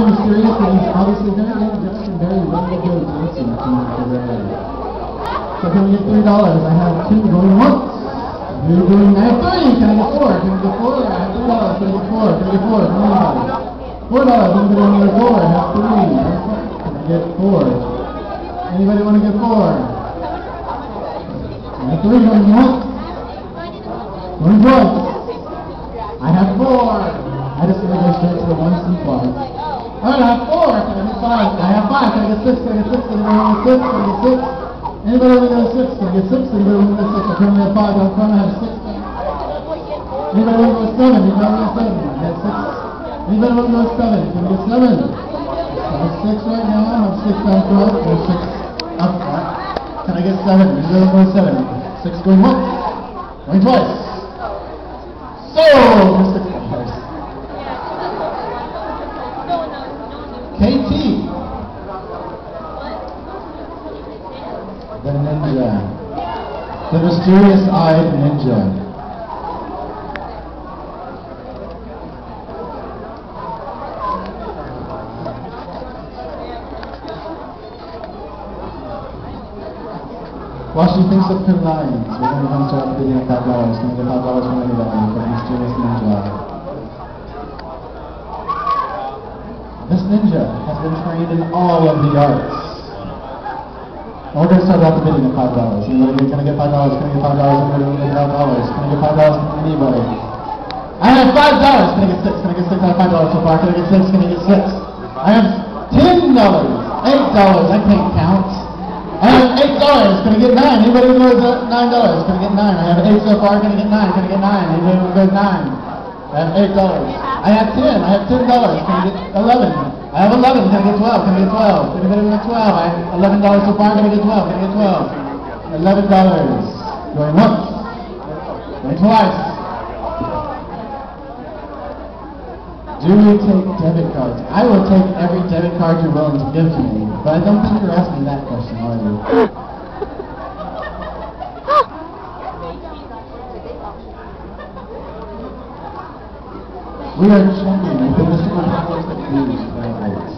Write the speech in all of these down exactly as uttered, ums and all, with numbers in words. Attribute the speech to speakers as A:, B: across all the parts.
A: mysterious, but he's obviously very energetic and very ready to go dancing to the red. So can we get three dollars? I have two going once. You're doing, I have three. Can I get four? Can I get four? I have three dollars. Can I get four? Can I get four? Come on. Four dollars. Anybody want to get four? I have three. Can I get four? Anybody want to get four? I have three going once. Going twice. I have four. I just want to go straight to the one C plug. Alright, I have four. Can I get five? I have five. Can I get six? Can I get six? Anybody want to get six? Can I get six? Anybody want to go six? Can I get six? Anybody want to go six? I currently have five. I'm trying to have six. Anybody want to go seven? Anybody want to go seven? I have six. Anybody want to go seven? Can I get seven? I have six right now. I have six down front. I have six up front. Can I get seven? Anybody want to go seven? Six going once. Going twice. So, for six dollars. K T. The Ninja. The Mysterious-Eyed Ninja. While she thinks of her lines, we're going to come start bidding at five dollars. Can we get five dollars from anybody for the Mysterious Ninja? This ninja has been trained in all of the arts. And we're going to start out the bidding at five dollars. Anybody, can I get five dollars? Can I get five dollars? Anybody want to get five dollars? Can I get five dollars from anybody? I have five dollars. Can I get six? Can I get six? I have five dollars so far. Can I get six? Can I get six? I have ten dollars. eight dollars. I can't count. I have eight dollars. Can I get nine? Anybody who knows nine dollars? Can I get nine? I have eight so far. Can I get nine? Can I get nine? Anybody who knows nine? I have eight dollars. I have ten. I have ten dollars. Can I get eleven? I have eleven. Can I get twelve? Can I get twelve? Anybody want twelve? I have eleven dollars so far. Can I get twelve? Can I get twelve? eleven dollars. Going once. Going twice. Do we take debit cards? I will take every debit card you're willing to give to me, but I don't think you're asking that question, are you? We are checking with the mystical powers that use violence.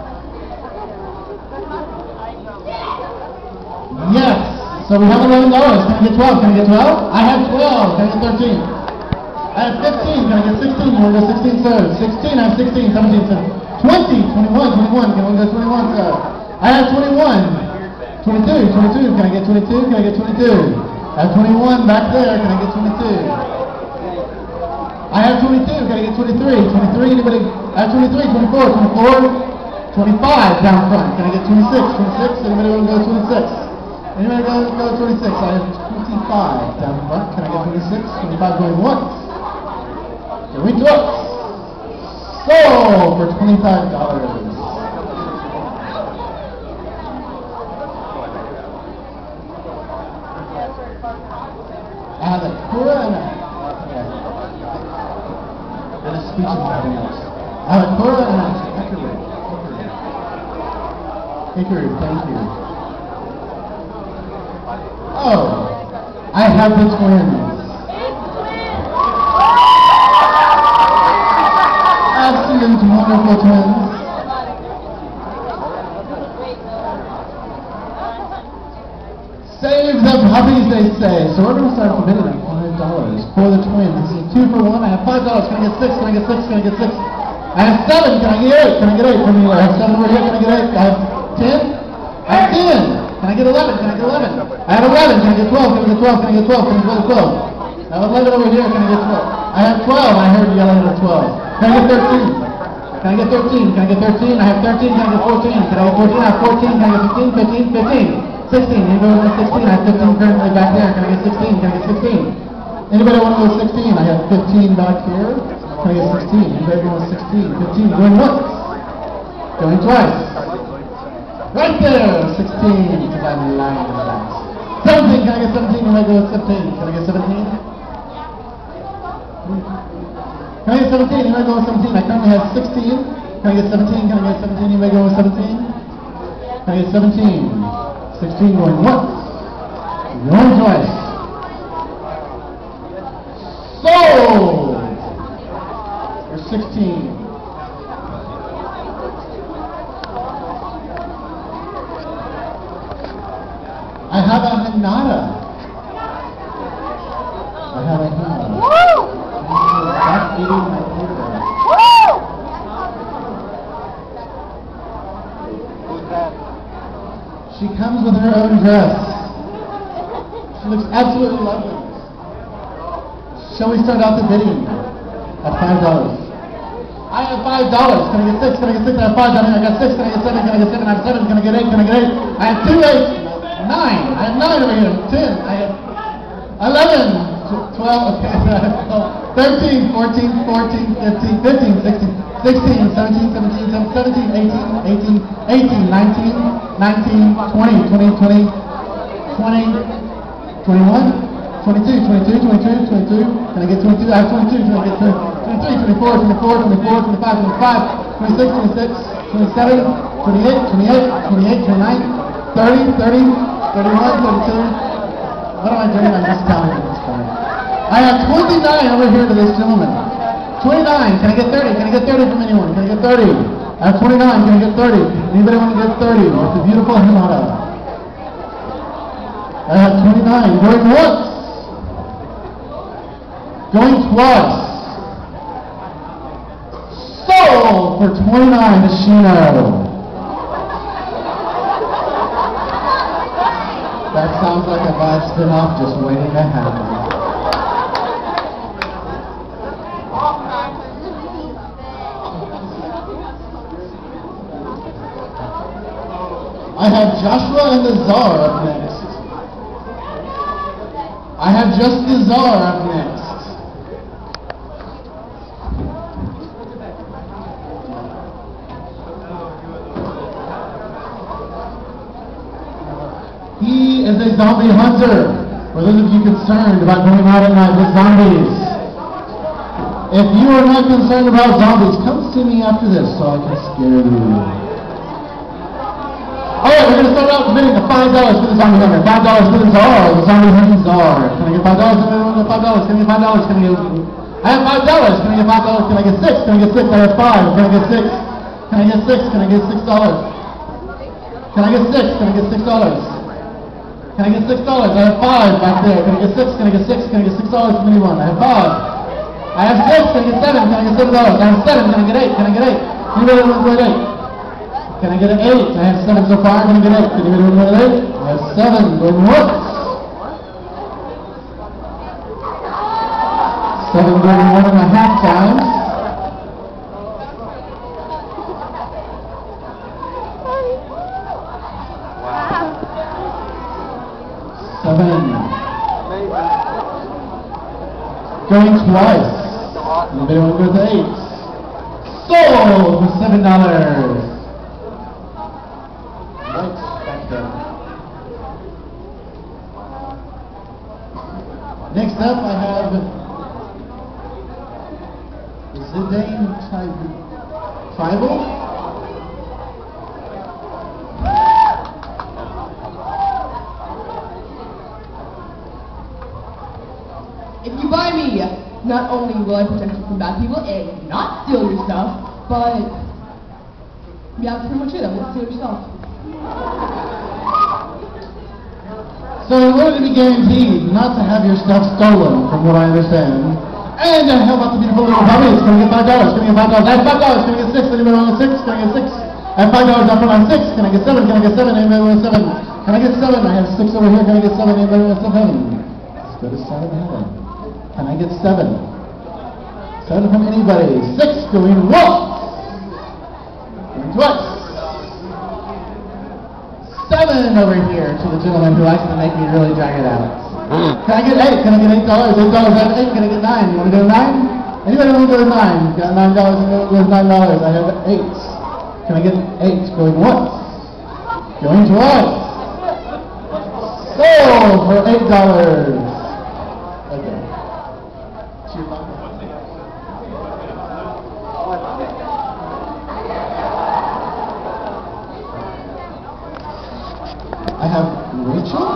A: Yes! So we have eleven dollars. Can I get twelve? Can I get twelve? I have twelve. Can I get thirteen? I have fifteen. Can I get sixteen? Can we go sixteen, sir? sixteen. I have sixteen. seventeen, sir. twenty. twenty-one. twenty-one. Can we go twenty-one, sir? I have twenty-one. twenty-two. twenty-two. Can I get twenty-two? Can I get twenty-two? I have twenty-one back there. Can I get twenty-two? I have twenty-two. Can I get twenty-three? twenty-three. Anybody? I have twenty-three. twenty-four. twenty-four. twenty-five down front. Can I get twenty-six? twenty-six. Anybody want to go twenty-six? Anybody want to go twenty-six? I have twenty-five down front. Can I get twenty-six? twenty-five going once. Can we do it? So, for twenty-five dollars. I have a Kura and a, and a speech accompaniment. I have a Kura and a Hickory. Hickory, thank you. Oh, I have the twins. Absolute wonderful twins. Save the puppies, they say. So we're going to start bidding at five dollars for the twins. This is two for one. I have five dollars. Can I get six? Can I get six? Can I get six? I have seven. Can I get eight? Can I get eight from you? I have seven over here. Can I get eight? I have ten. I have ten. Can I get eleven? Can I get eleven? I have eleven. Can I get twelve? Can I get twelve? Can I get twelve? Can I get twelve? I have eleven over here. Can I get twelve? I have twelve. I heard you yelling at twelve. Can I get thirteen? Can I get thirteen? Can I get thirteen? I have thirteen. Can I get fourteen? Can I get fourteen? I have fourteen. Can I get fifteen? fifteen? fifteen? sixteen. Anybody want sixteen? I have fifteen currently back there. Can I get sixteen? Can I get sixteen? Anybody want to go sixteen? I have fifteen back here. Can I get sixteen? Anybody want sixteen? fifteen. Going once. Going twice. Right there. sixteen. Because I'm lying about that. seventeen. Can I get seventeen? Anybody go seventeen? Can I get seventeen? Can I get seventeen? Anybody go with seventeen? I currently have sixteen. Can I get seventeen? Can I get seventeen? Anybody go with seventeen? Can I get seventeen? sixteen going once. Going twice. Sold! For sixteen. I have a Hinata. I have a Hinata.
B: Woo!
A: That's eating my paper.
B: Woo!
A: She comes with her own dress. She looks absolutely lovely. Shall we start out the bidding at five dollars? I have five dollars. Can I get six? Can I get six? I have five dollars. I got six. Can I get seven? Can I get seven? I have seven. Can I get eight? Can I get eight? I have two eights. Nine. I have nine over here. Ten. I have eleven. Twelve. Okay. Thirteen. Fourteen. Fourteen. Fifteen. Fifteen. Sixteen. Sixteen. Seventeen. Seventeen. Seventeen. Eighteen. Eighteen. Eighteen. Nineteen. Nineteen. Twenty. Twenty. Twenty. Twenty. Twenty-one. Twenty-two. Twenty-two. Twenty-two. Twenty-two. Can I get twenty-two? I have twenty-two. Can I get twenty? twenty-three, twenty-four, twenty-four, twenty-four, twenty-five, twenty-five, twenty-six, twenty-six, twenty-seven, twenty-eight, twenty-eight, twenty-eight, twenty-nine, thirty, thirty, thirty-one, thirty-two. What am I doing? I'm just counting at this point. I have twenty-nine over here to this gentleman. twenty-nine. Can I get thirty? Can I get thirty from anyone? Can I get thirty? I have twenty-nine. Can I get thirty? Anybody want to get thirty? It's a beautiful Hinata. I have twenty-nine. Going once. Going twice. Sold for twenty-nine to Shino. That sounds like a bad spin-off just waiting to happen. I have Joshua and the Czar up next. I have just the Czar up next. He is a zombie hunter. For those of you concerned about going out at night with zombies, if you are not concerned about zombies, come see me after this so I can scare you. Alright, we're going to start out bidding the five dollars for the zombie hunter. five dollars for the Czar, the zombie hunting Czar. Can I get five dollars? Can I get five dollars? Can I get five dollars? Can I get... I have five dollars. Can I get five dollars? Can I get six? Can I get six? I have five. Can I get six? Can I get six? Can I get six dollars? Can I get six? Can I get six dollars? Can I get six dollars? I have five back there. Can I get six? Can I get six? Can I get six dollars from anyone? I have five. I have six. Can I get seven? Can I get seven dollars? I have seven. Can I get eight? Can I get eight? Anybody want to get eight? Can I get an eight? I have seven so far. Can I get eight? Can anybody want to get eight? I have seven. Going once. Seven going one and a half times. Seven. Going twice. Anybody want to go to eight? Sold for seven dollars. Right back there. Next up, I have Zidane Tribal.
B: If you buy me, not only will I protect you from bad people and not steal your stuff, but yeah, that's pretty much it. I won't steal your stuff.
A: So in order to be guaranteed not to have your stuff stolen, from what I understand, and to help out the beautiful little puppies, can I get five dollars? Can I get five dollars? I have five dollars. Can I get six? Anybody want six? Can I get six? I have five dollars up front on six. Can I get seven? Can I get seven? Anybody want seven? Can I get seven? I have six over here. Can I get seven? Anybody want seven? Let's go to seven heaven. Can I get seven? Seven from anybody. Six going once. Going twice. Seven over here to the gentleman who likes to make me really drag it out. Can I get eight? Can I get eight dollars? Eight dollars. I have eight. Can I get nine? You want to go to nine? Anybody want to go to nine? Got nine dollars. With nine dollars. I have eight. Can I get eight? Going once. Going twice. Sold for eight dollars. Okay. I have Rachel.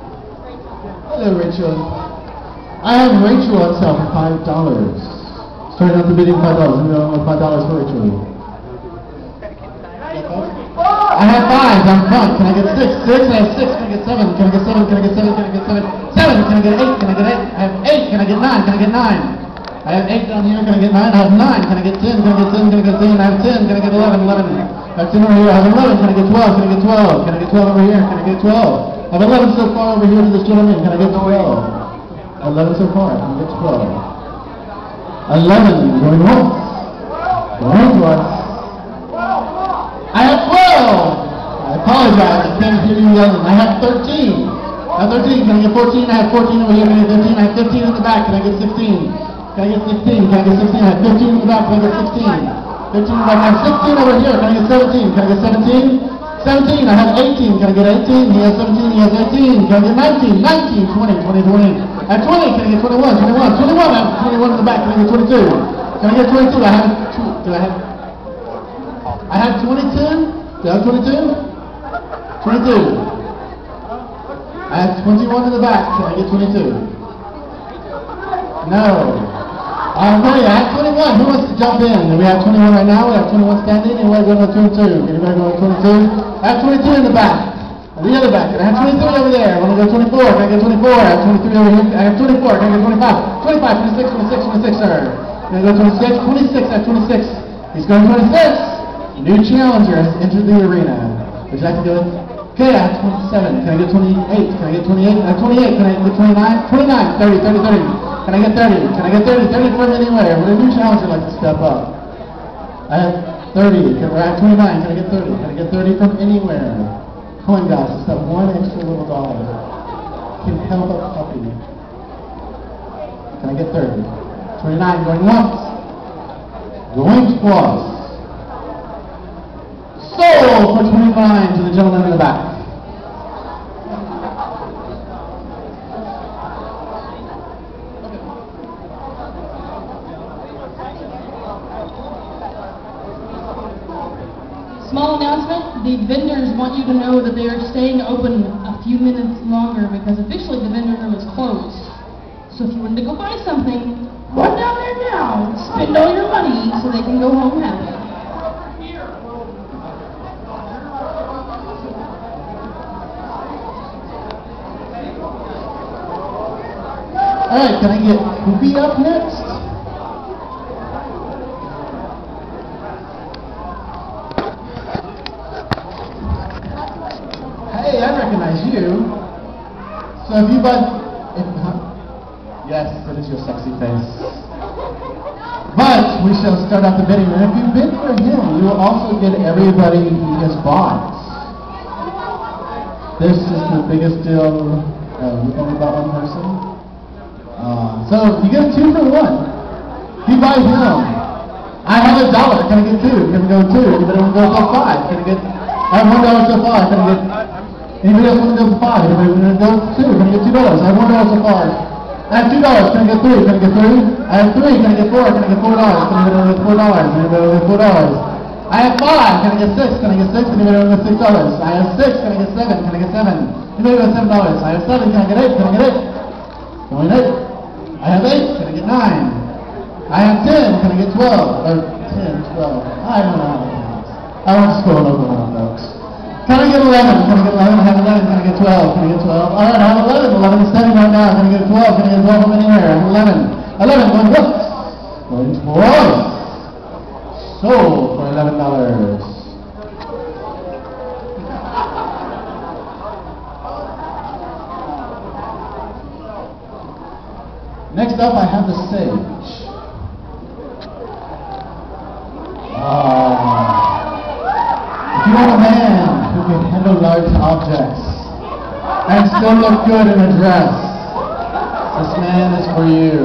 A: Hello, Rachel. I have Rachel on sale for five dollars. Turn out the bidding five dollars. Anybody want five dollars for each other? I have five. I'm front. Can I get six? Six. I have six. Can I get seven? Can I get seven? Can I get seven? Can I get seven? Seven. Can I get eight? Can I get eight? I have eight. Can I get nine? Can I get nine? I have eight down here. Can I get nine? I have nine. Can I get ten? Can I get ten? Can I get ten? I have ten. Can I get eleven? Eleven. I have ten over here. I have eleven. Can I get twelve? Can I get twelve? Can I get twelve over here? Can I get twelve? I have eleven so far over here to this gentleman. Can I get twelve? eleven so far. Can I get twelve? eleven. Going once. Going twice. I have twelve. I apologize. I can't hear you yelling. I have thirteen. I have thirteen. Can I get fourteen? I have fourteen over here. Can I get fifteen? I have fifteen in the back. Can I get sixteen? Can I get sixteen? Can I get sixteen? I have fifteen in the back. Can I get sixteen? fifteen in the back. I have sixteen over here. Can I get seventeen? Can I get seventeen? seventeen. I have eighteen. Can I get eighteen? He has seventeen. He has eighteen. Can I get nineteen? nineteen. twenty. twenty. twenty. I have twenty. Can I get twenty-one? twenty-one. twenty-one. I have twenty-one in the back. Can I get twenty-two? Can I get twenty-two? I have two. Do I have? I have twenty-two. Do I have twenty-two? twenty-two. I have twenty-one in the back. Can I get twenty-two? No. I have twenty. I have twenty-one. Who wants to jump in? We have twenty-one right now. We have twenty-one standing. Anybody going to twenty-two? Anybody going to twenty-two? I have twenty-two in the back. On the other back. I have twenty-three over there. I want to go twenty-four. Can I get twenty-four? I have twenty-three over here. I have twenty-four. Can I get twenty-five? twenty-five, twenty-six, twenty-six, twenty-six, sir. Can I go twenty-six? twenty-six. I have twenty-six. He's going twenty-six. New challenger has entered the arena. Would you like to go? Okay, I have twenty-seven. Can I get twenty-eight? Can I get twenty-eight? I have twenty-eight. Can I get twenty-nine? twenty-nine. thirty, thirty, thirty. Can I get thirty? Can I get thirty? thirty from anywhere. Would a new challenger like to step up? I have thirty. Can I have twenty-nine? Can I get thirty? Can I get thirty from anywhere? Coin guys, just that one extra little dollar can help a puppy. Can I get thirty? twenty-nine going once. Going twice. Sold for twenty-nine to the gentleman in the back.
B: Small announcement, the vendors want you to know that they are staying open a few minutes longer because officially the vendor room is closed. So if you wanted to go buy something, run down there now, spend all your money so they can go home happy.
A: Alright, can I get Poopy up next? Hey, I recognize you. So if you buy... If, huh? Yes, it is your sexy face. But we shall start out the bidding. And if you bid for him, you will also get everybody he has bought. This is the biggest deal uh, we've only bought one person. Uh, so you get two for one. If you buy him, I have a dollar. Can I get two? Can I go two? Anybody want to go till five? Can I get? I have one dollar till five. Can I get? Anybody else want to go till five? Anybody want to go two? Can I get two dollars? I have one dollar till five. I have two dollars. Can I get three? Can I get three? I have three. Can I get four? Can I get four dollars? Can I get four dollars? Can I get four dollars? I have five. Can I get six? Can I get six? Can I get six dollars? I have six. Can I get seven? Can I get seven? Anybody got seven dollars? I have seven. Can I get eight? Can I get eight? Going eight. I have eight. Can I get nine? I have ten. Can I get twelve? Or ten, twelve. I don't know how to count. I went to school in Oklahoma, folks. Can I get eleven? Can I get eleven? I have eleven. Can I get twelve? Can I get twelve? All right, I have eleven. eleven is standing right now. Can I get twelve? Can I get twelve from anywhere? I have eleven. eleven going what? Going twice. Sold for eleven dollars. Next up, I have the Sage. Ah. If you want a man who can handle large objects and still look good in a dress, this man is for you.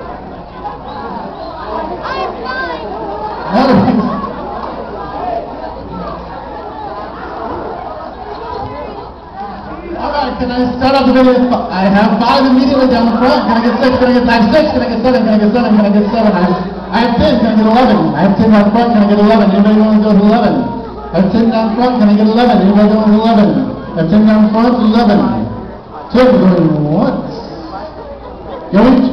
A: Alright, can I start off the video? I have five immediately down the front. Can I get six? Can I get I have six? Can I get seven? Can I get seven? Can I get seven? I have, I have ten. Can I get eleven? I have ten down front. Can I get eleven? Anybody want to go to eleven? I have ten down front. Can I get eleven? Anybody going to eleven? I have ten down front. eleven. ten going once. Going